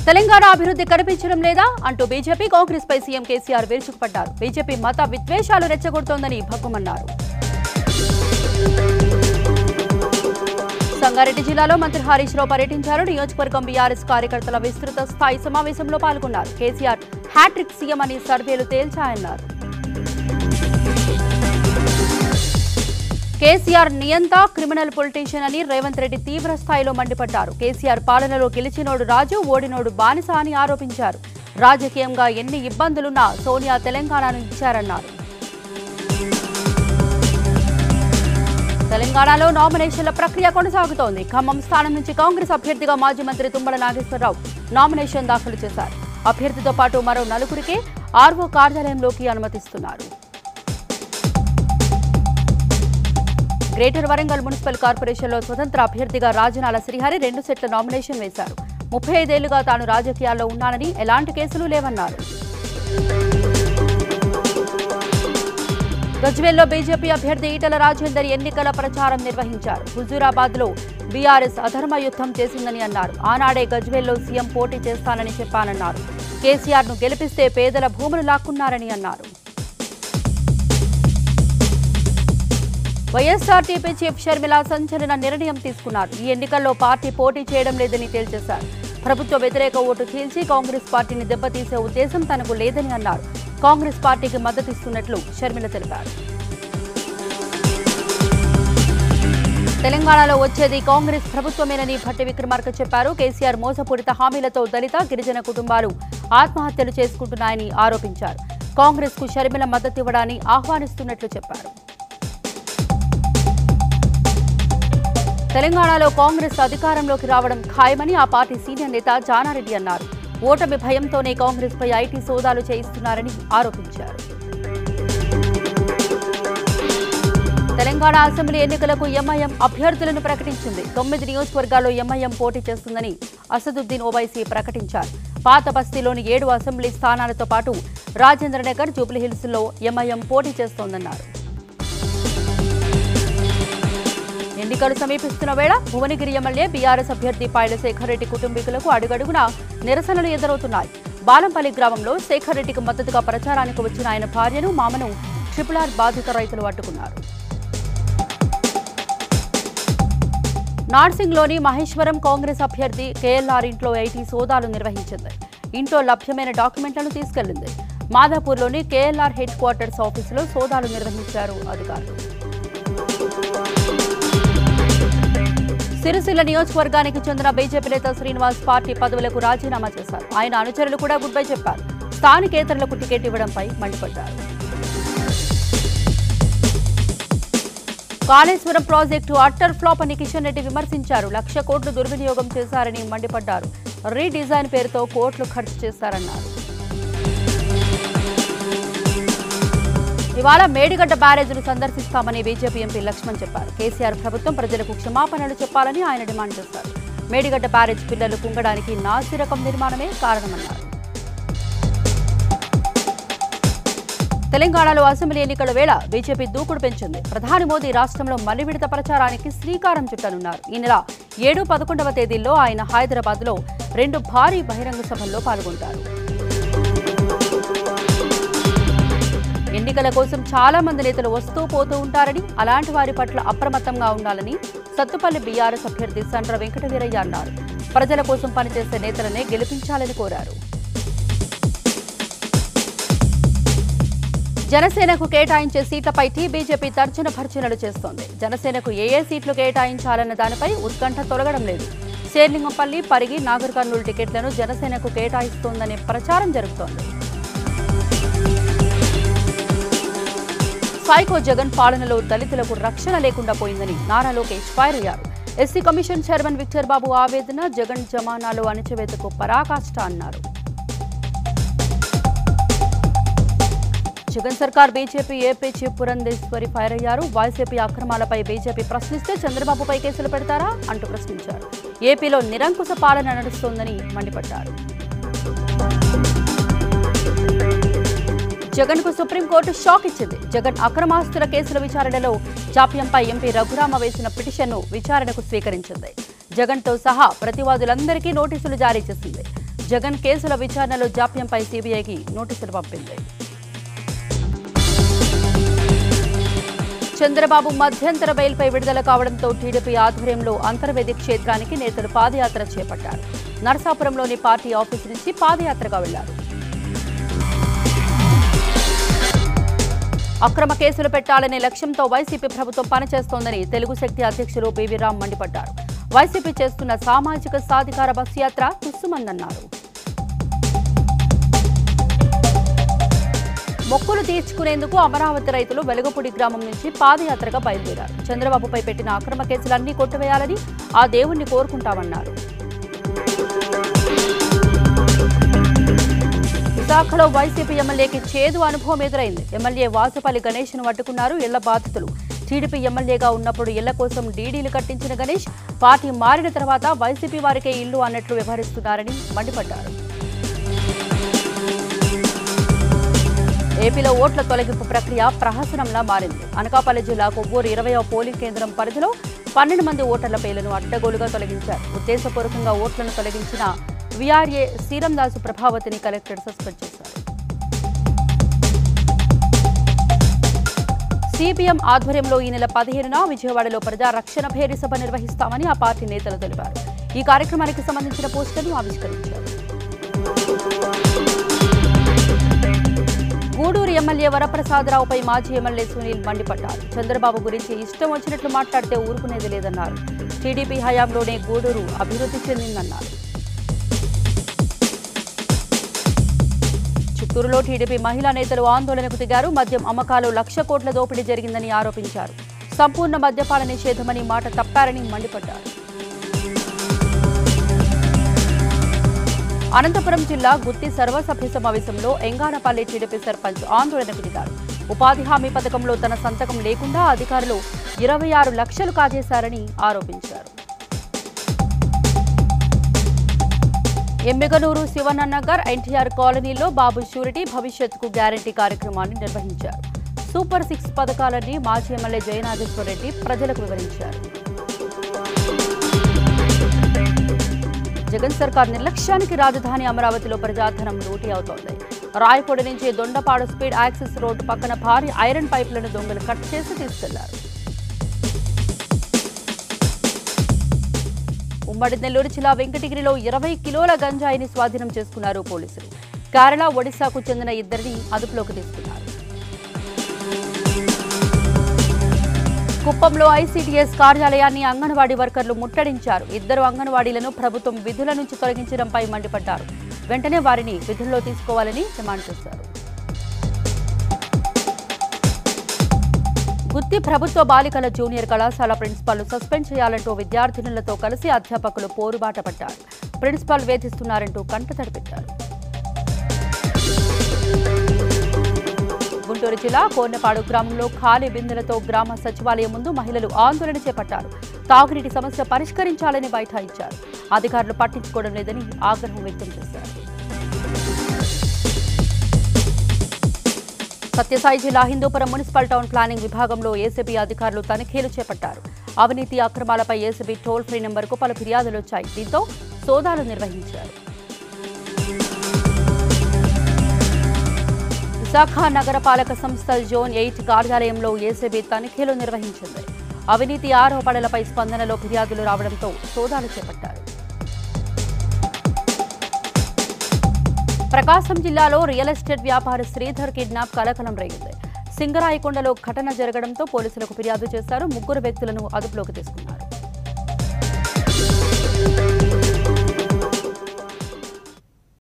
తెలంగాణ అభివృద్ధి కనిపించడం లేదా అంటూ బీజేపీ కాంగ్రెస్ పై సీఎం కేసీఆర్ విరుచుకుపడ్డారు. బీజేపీ మత విద్వేషాలు రెచ్చగొడుతోందని భగ్గుమన్నారు. సంగారెడ్డి జిల్లాలో మంత్రి హరీష్ రావు పర్యటించారు. నియోజకవర్గం బీఆర్ఎస్ కార్యకర్తల విస్తృత స్థాయి సమావేశంలో పాల్గొన్నారు. కేసీఆర్ హ్యాట్రిక్ సీఎం అని సర్వేలు తేల్చాయన్నారు. కేసీఆర్ నియంత క్రిమినల్ పొలిటీషియన్ అని రేవంత్ రెడ్డి తీవ్ర స్థాయిలో మండిపడ్డారు. కేసీఆర్ పాలనలో గెలిచినోడు రాజు, ఓడినోడు బానిస అని ఆరోపించారు. రాజకీయంగా ఎన్ని ఇబ్బందులున్నా సోనియా తెలంగాణను ఇచ్చారన్నారు. తెలంగాణలో నామినేషన్ల ప్రక్రియ కొనసాగుతోంది. ఖమ్మం స్థానం నుంచి కాంగ్రెస్ అభ్యర్థిగా మాజీ మంత్రి తుమ్మల నాగేశ్వరరావు నామినేషన్ దాఖలు చేశారు. అభ్యర్థితో పాటు మరో 4గురికి ఆర్ఓ కార్యాలయంలోకి అనుమతిస్తున్నారు. గ్రేటర్ వరంగల్ మున్సిపల్ కార్పొరేషన్లో స్వతంత్ర అభ్యర్థిగా రాజనాల శ్రీహరి 2 సెట్ల నామినేషన్ వేశారు. 35 ఏళ్లుగా తాను రాజకీయాల్లో ఉన్నానని, ఎలాంటి కేసులు లేవన్నారు. గజ్వేల్లో బీజేపీ అభ్యర్థి ఈటల రాజేందర్ ఎన్నికల ప్రచారం నిర్వహించారు. హుజూరాబాద్లో బీఆర్ఎస్ అధర్మ యుద్ధం చేసిందని అన్నారు. ఆనాడే గజ్వేల్లో సీఎం పోటీ చేస్తానని చెప్పానన్నారు. కేసీఆర్ను గెలిపిస్తే పేదల భూములు లాక్కున్నారని అన్నారు. వైఎస్ఆర్టీపీ చీఫ్ షర్మిల సంచలన నిర్ణయం తీసుకున్నారు. ఈ ఎన్నికల్లో పార్టీ పోటీ చేయడం లేదని తేల్చేశారు. ప్రభుత్వ వ్యతిరేక ఓటు చీల్చి కాంగ్రెస్ పార్టీని దెబ్బతీసే ఉద్దేశం తనకు లేదని అన్నారు. కాంగ్రెస్ పార్టీకి మద్దతిస్తున్నట్లు షర్మిల తెలిపారు. తెలంగాణలో వచ్చేది కాంగ్రెస్ ప్రభుత్వమేనని భట్టి విక్రమార్క చెప్పారు. కేసీఆర్ మోసపూరిత హామీలతో దళిత, గిరిజన కుటుంబాలు ఆత్మహత్యలు చేసుకుంటున్నాయని ఆరోపించారు. కాంగ్రెస్ కు షర్మిల మద్దతివ్వడాన్ని ఆహ్వానిస్తున్నట్లు చెప్పారు. తెలంగాణలో కాంగ్రెస్ అధికారంలోకి రావడం ఖాయమని ఆ పార్టీ సీనియర్ నేత జానారెడ్డి అన్నారు. ఓటమి భయంతోనే కాంగ్రెస్ పై ఐటీ సోదాలు చేయిస్తున్నారని ఆరోపించారు. తెలంగాణ అసెంబ్లీ ఎన్నికలకు ఎంఐఎం అభ్యర్థులను ప్రకటించింది. 9 నియోజకవర్గాల్లో ఎంఐఎం పోటీ చేస్తుందని అసదుద్దీన్ ఓవైసీ ప్రకటించారు. పాత బస్తీలోని 7 అసెంబ్లీ స్థానాలతో పాటు రాజేంద్రనగర్, జూబ్లీహిల్స్లో ఎంఐఎం పోటీ చేస్తోందన్నారు. ఎన్నికలు సమీపిస్తున్న వేళ భువనగిరి ఎమ్మెల్యే బీఆర్ఎస్ అభ్యర్థి పాయల శేఖర్ రెడ్డి కుటుంబీకులకు అడుగడుగునా నిరసనలు ఎదురవుతున్నాయి. బాలంపల్లి గ్రామంలో శేఖర్ రెడ్డికి మద్దతుగా ప్రచారానికి వచ్చిన ఆయన భార్యను, మామను RRR బాధిత రైతులు అడ్డుకున్నారు. నార్సింగ్లోని మహేశ్వరం కాంగ్రెస్ అభ్యర్థి కేఎల్ఆర్ ఇంట్లో ఐటీ సోదాలు నిర్వహించింది. ఇంట్లో లభ్యమైన డాక్యుమెంట్లను తీసుకెళ్లింది. మాదాపూర్లోని కేఎల్ఆర్ హెడ్ క్వార్టర్స్ ఆఫీసులో సోదాలు నిర్వహించారు అధికారులు. సిరిసిల్ల నియోజకవర్గానికి చెందిన బీజేపీ నేత శ్రీనివాస్ పార్టీ పదవులకు రాజీనామా చేశారు. ఆయన అనుచరులు కూడా గుడ్ బై చెప్పారు. స్థానికేతరులకు టికెట్ ఇవ్వడంపై మండిపడ్డారు. కాళేశ్వరం ప్రాజెక్టు అట్టర్ ఫ్లాప్ అని కిషన్ రెడ్డి విమర్శించారు. 1,00,000 కోట్లు దుర్వినియోగం చేశారని మండిపడ్డారు. రీడిజైన్ పేరుతో కోట్లు ఖర్చు చేశారన్నారు. ఇవాళ మేడిగడ్డ బ్యారేజ్ను సందర్శిస్తామని బీజేపీ ఎంపీ లక్ష్మణ్ చెప్పారు. కేసీఆర్ ప్రభుత్వం ప్రజలకు క్షమాపణలు చెప్పాలని ఆయన డిమాండ్ చేశారు. మేడిగడ్డ బ్యారేజ్ పిల్లలు కుంగడానికి నాసి రకం నిర్మాణమే కారణమన్నారు. తెలంగాణలో అసెంబ్లీ ఎన్నికల వేళ బీజేపీ దూకుడు పెంచింది. ప్రధాని మోదీ రాష్ట్రంలో మళ్లీ విడత ప్రచారానికి శ్రీకారం చుట్టనున్నారు. ఈ నెల 7, 11వ తేదీల్లో ఆయన హైదరాబాద్లో 2 భారీ బహిరంగ సభల్లో పాల్గొంటారు. ఎన్నికల కోసం చాలా మంది నేతలు వస్తూ పోతూ ఉంటారని, అలాంటి వారి పట్ల అప్రమత్తంగా ఉండాలని సత్తుపల్లి బీఆర్ఎస్ అభ్యర్థి సండ్ర వెంకటవీరయ్య అన్నారు. ప్రజల కోసం పనిచేసే నేతలనే గెలిపించాలని కోరారు. జనసేనకు కేటాయించే సీట్లపై బీజేపీ తర్జన భర్జనలు చేస్తోంది. జనసేనకు ఏ సీట్లు కేటాయించాలన్న దానిపై ఉత్కంఠ తొలగడం లేదు. శేర్లింగంపల్లి, పరిగి, నాగర్ కర్నూలు టికెట్లను జనసేనకు కేటాయిస్తోందనే ప్రచారం జరుగుతోంది. సైకో జగన్ పాలనలో దళితులకు రక్షణ లేకుండా పోయిందని నారా లోకేష్ ఫైర్ అయ్యారు. SC commission chairman Victor Babu ఆవేదన, జగన్ జమానాలో అణచివేతకు పరాకాష్ట అన్నారు. జగన్ సర్కార్ BJP AP chief Purandeswari fire అయ్యారు. వైసీపీ అక్రమాలపై బీజేపీ ప్రశ్నిస్తే చంద్రబాబుపై కేసులు పెడతారా అంటూ ప్రశ్నించారు. ఏపీలో నిరంకుశ పాలన నడుస్తోందని మండిపడ్డారు. జగన్ కు సుప్రీంకోర్టు షాక్ ఇచ్చింది. జగన్ అక్రమాస్తుల కేసుల విచారణలో జాప్యంపై ఎంపీ రఘురామ వేసిన పిటిషన్ను విచారణకు స్వీకరించింది. జగన్ తో సహా ప్రతివాదులందరికీ నోటీసులు జారీ చేసింది. జగన్ కేసుల విచారణలో జాప్యంపై సీబీఐకి నోటీసులు పంపింది. చంద్రబాబు మధ్యంతర బెయిల్పై విడుదల కావడంతో టీడీపీ ఆధ్వర్యంలో అంతర్వేది క్షేత్రానికి నేతలు పాదయాత్ర చేపట్టారు. నరసాపురంలోని పార్టీ ఆఫీసు నుంచి పాదయాత్రగా వెళ్లారు. అక్రమ కేసులు పెట్టాలనే లక్ష్యంతో వైసీపీ ప్రభుత్వం పనిచేస్తోందని తెలుగు శక్తి అధ్యక్షులు బీవీ రామ్ మండిపడ్డారు. వైసీపీ చేస్తున్న సామాజిక సాధికార బస్సు యాత్ర తుస్సుమందన్నారు. మొక్కులు తీర్చుకునేందుకు అమరావతి రైతులు వెలుగుపూడి గ్రామం నుంచి పాదయాత్రగా బయలుదేరారు. చంద్రబాబుపై పెట్టిన అక్రమ కేసులన్నీ కొట్టివేయాలని ఆ దేవుణ్ణి కోరుకుంటామన్నారు. విశాఖలో వైసీపీ ఎమ్మెల్యేకి చేదు అనుభవం ఎదురైంది. ఎమ్మెల్యే వాసుపల్లి గణేష్ను అడ్డుకున్నారు ఇళ్ల బాధితులు. టీడీపీ ఎమ్మెల్యేగా ఉన్నప్పుడు ఇళ్ల కోసం డీడీలు కట్టించిన గణేష్ పార్టీ మారిన తర్వాత వైసీపీ వారికే ఇల్లు అన్నట్లు వ్యవహరిస్తున్నారని మండిపడ్డారు. ఏపీలో ఓట్ల తొలగింపు ప్రక్రియ ప్రహసనంలా మారింది. అనకాపల్లి జిల్లా కొవ్వూరు 20వ పోలింగ్ కేంద్రం పరిధిలో 12 మంది ఓటర్ల పేర్లను అడ్డగోలుగా తొలగించారు. ఉద్దేశపూర్వకంగా ఓట్లను తొలగించిన వీఆర్ఏ శ్రీరందాసు ప్రభావతిని కలెక్టర్ సస్పెండ్ చేశారు. సిపిఎం ఆధ్వర్యంలో ఈ నెల 15న విజయవాడలో ప్రజా రక్షణ భేరీ సభ నిర్వహిస్తామని ఆ పార్టీ నేతలు తెలిపారు. ఈ కార్యక్రమానికి సంబంధించిన పోస్టర్ను ఆవిష్కరించారు. గూడూరు ఎమ్మెల్యే వరప్రసాదరావుపై మాజీ ఎమ్మెల్యే సునీల్ మండిపడ్డారు. చంద్రబాబు గురించి ఇష్టం వచ్చినట్లు మాట్లాడితే ఊరుకునేది లేదన్నారు. టీడీపీ హయాంలోనే గూడూరు అభివృద్ధి చెందిందన్నారు. చిత్తూరులో టీడీపీ మహిళా నేతలు ఆందోళనకు దిగారు. మద్యం అమ్మకాలు 1,00,000 కోట్ల దోపిడీ జరిగిందని ఆరోపించారు. సంపూర్ణ మద్యపాన నిషేధమని మాట తప్పారని మండిపడ్డారు. అనంతపురం జిల్లా గుత్తి సర్వసభ్య సమావేశంలో ఎంగానపల్లి టీడీపీ సర్పంచ్ ఆందోళనకు దిగారు. ఉపాధి హామీ పథకంలో తన సంతకం లేకుండా అధికారులు 26 లక్షలు కాజేశారని ఆరోపించారు. ఎమ్మిగనూరు శివనన్నగర్ ఎన్టీఆర్ కాలనీలో బాబు షూరిటీ భవిష్యత్తుకు గ్యారంటీ కార్యక్రమాన్ని నిర్వహించారు. సూపర్ 6 పథకాలన్నీ మాజీ ఎమ్మెల్యే జయనాగేశ్వర రెడ్డి ప్రజలకు వివరించారు. జగన్ సర్కార్ నిర్లక్ష్యానికి రాజధాని అమరావతిలో ప్రజాధనం లూటీ అవుతోంది. రాయపూడి నుంచి దొండపాడు స్పీడ్ యాక్సెస్ రోడ్డు పక్కన భారీ ఐరన్ పైపులను దొంగలు కట్ చేసి తీసుకెళ్లారు. ఉమ్మడి నెల్లూరు జిల్లా వెంకటగిరిలో 20 కిలోల గంజాయిని స్వాధీనం చేసుకున్నారు పోలీసులు. కేరళ, ఒడిశాకు చెందిన 2 అదుపులోకి తీసుకున్నారు. కుప్పంలో ఐసీడీఎస్ కార్యాలయాన్ని అంగన్వాడీ వర్కర్లు ముట్టడించారు. 2 అంగన్వాడీలను ప్రభుత్వం విధుల నుంచి తొలగించడంపై మండిపడ్డారు. వెంటనే వారిని విధుల్లో తీసుకోవాలని డిమాండ్ చేశారు. గుత్తి ప్రభుత్వ బాలికల జూనియర్ కళాశాల ప్రిన్సిపాల్ సస్పెండ్ చేయాలంటూ విద్యార్థినులతో కలిసి అధ్యాపకులు పోరుబాట పట్టారు. ప్రిన్సిపాల్ వేధిస్తున్నారంటూ కంటతడి పెట్టారు. గుంటూరు జిల్లా కోర్నపాడు గ్రామంలో ఖాళీ బిందెలతో గ్రామ సచివాలయం ముందు మహిళలు ఆందోళన చేపట్టారు. తాగునీటి సమస్య పరిష్కరించాలని బైఠాయించారు. అధికారులు పట్టించుకోవడం లేదని ఆగ్రహం వ్యక్తం చేశారు. సత్యసాయి జిల్లా హిందూపురం మున్సిపల్ టౌన్ ప్లానింగ్ విభాగంలో ఏసీబీ అధికారులు తనిఖీలు చేపట్టారు. అవినీతి అక్రమాలపై ఏసీబీ టోల్ ఫ్రీ నెంబర్కు పలు ఫిర్యాదులు వచ్చాయి. దీంతో సోదాలు నిర్వహించారు. విశాఖ నగరపాలక సంస్థ జోన్ 8 కార్యాలయంలో ఏసీబీ తనిఖీలు నిర్వహించింది. అవినీతి ఆరోపణలపై స్పందనలో ఫిర్యాదులు రావడంతో సోదాలు చేపట్టారు. ప్రకాశం జిల్లాలో రియల్ ఎస్టేట్ వ్యాపారి శ్రీధర్ కిడ్నాప్ కలకలం రేగింది. సింగరాయకొండలో ఘటన జరగడంతో పోలీసులకు ఫిర్యాదు చేశారు. 3 వ్యక్తులను అదుపులోకి తీసుకున్నారు.